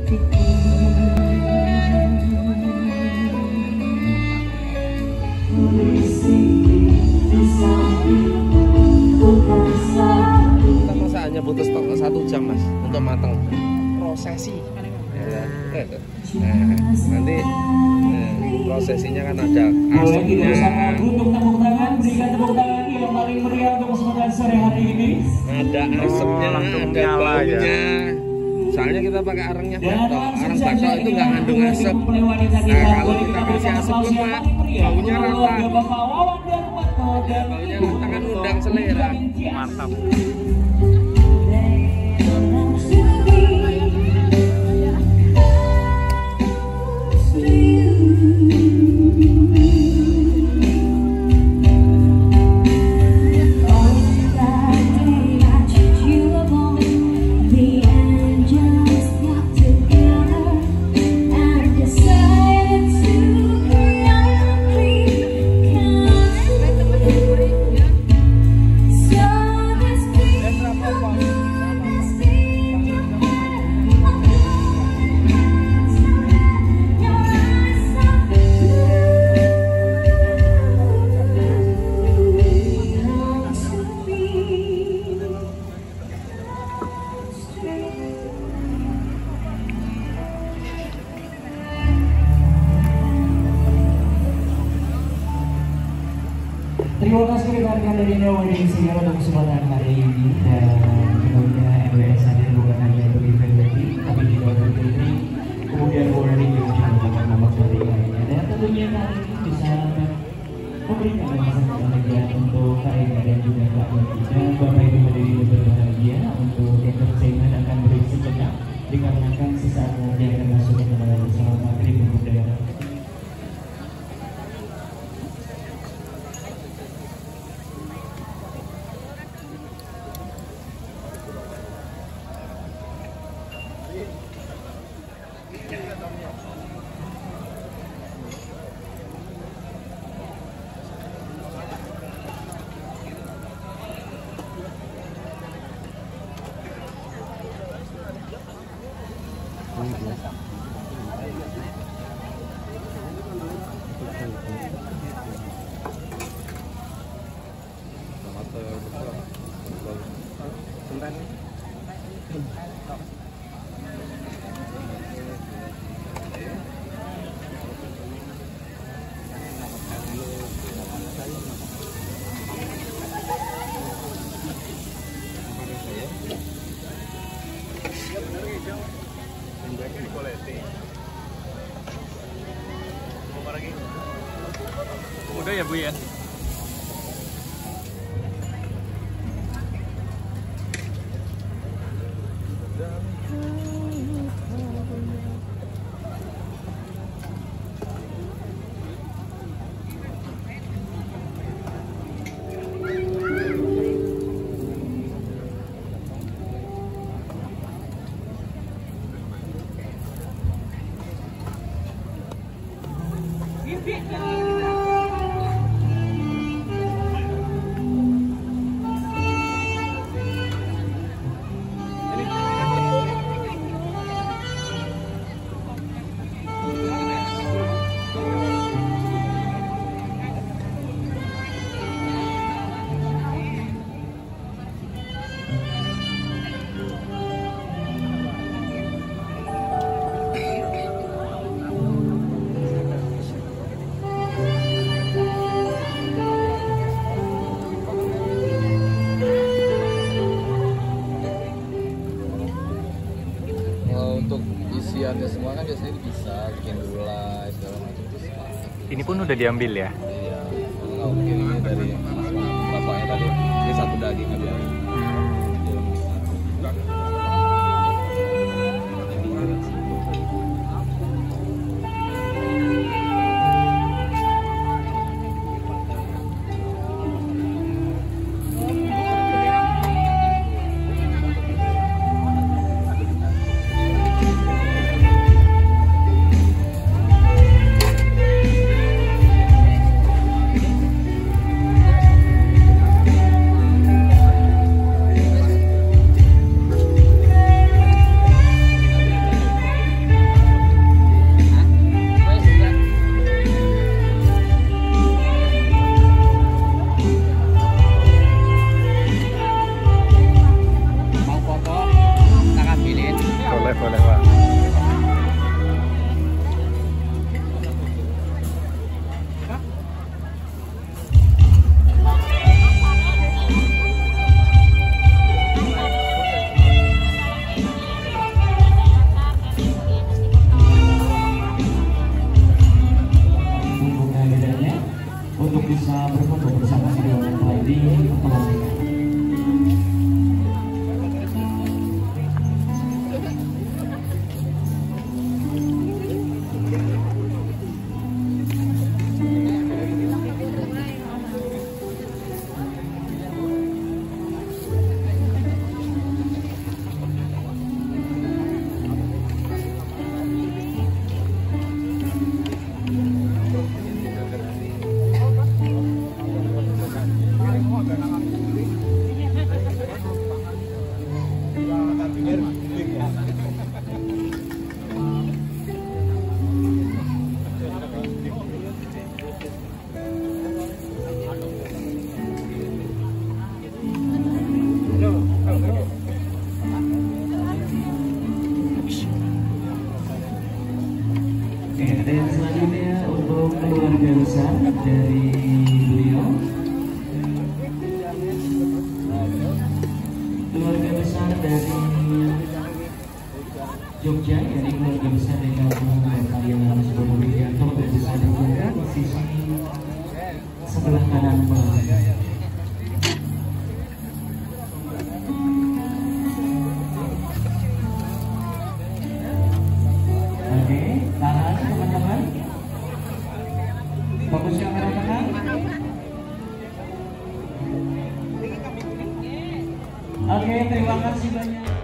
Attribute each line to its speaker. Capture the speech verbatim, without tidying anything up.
Speaker 1: Masaknya butuh satu jam mas untuk matang. Prosesi. Nah, nanti nah, prosesinya kan ada asapnya.
Speaker 2: Untuk tepuk tangan, berikan tepuk tangan yang paling meriah untuk kesempatan sore hari ini.
Speaker 1: Ada asapnya,
Speaker 3: oh,
Speaker 1: ada baunya. Ya. Soalnya kita pakai arangnya batok, arang batok itu nggak ngandung asap. Nah kalau kita kasih asap lemak, baunya rata. Baunya rata kan undang selera.
Speaker 3: Mantap.
Speaker 2: Terima kasih rekan-rekan dari Neo Wedding Singer untuk kesempatan hari ini, dan tentunya M W S hadir bukan hanya untuk event wedding tapi juga untuk putri, kemudian wedding yang juga merupakan nomor wedding lainnya, dan tentunya hari ini bisa memberikan rasa kebahagiaan untuk Kak Ega dan juga Kak Yati, dan Bapak Ibu hadirin berbahagia untuk entertainment akan berhenti sejenak dikarenakan sesaat lagi akan masuk ke dalam bersama maghrib untuk daerah.
Speaker 3: Udah ya Bu ya.
Speaker 1: Untuk isiannya semua kan biasanya bisa bikin gulai segala macam itu semua.
Speaker 3: Ini pun udah diambil ya?
Speaker 1: Iya. Kalau mungkin ini dari bapaknya tadi, ini satu daging aja.
Speaker 2: dari Jogja, dari keluarga besar dari kampung kalian Subono Widianto untuk bisa dijaga di sisi sebelah kanan bawah. Oke, tahan teman-teman. Fokus kamera tengah. Oke, terima kasih banyak.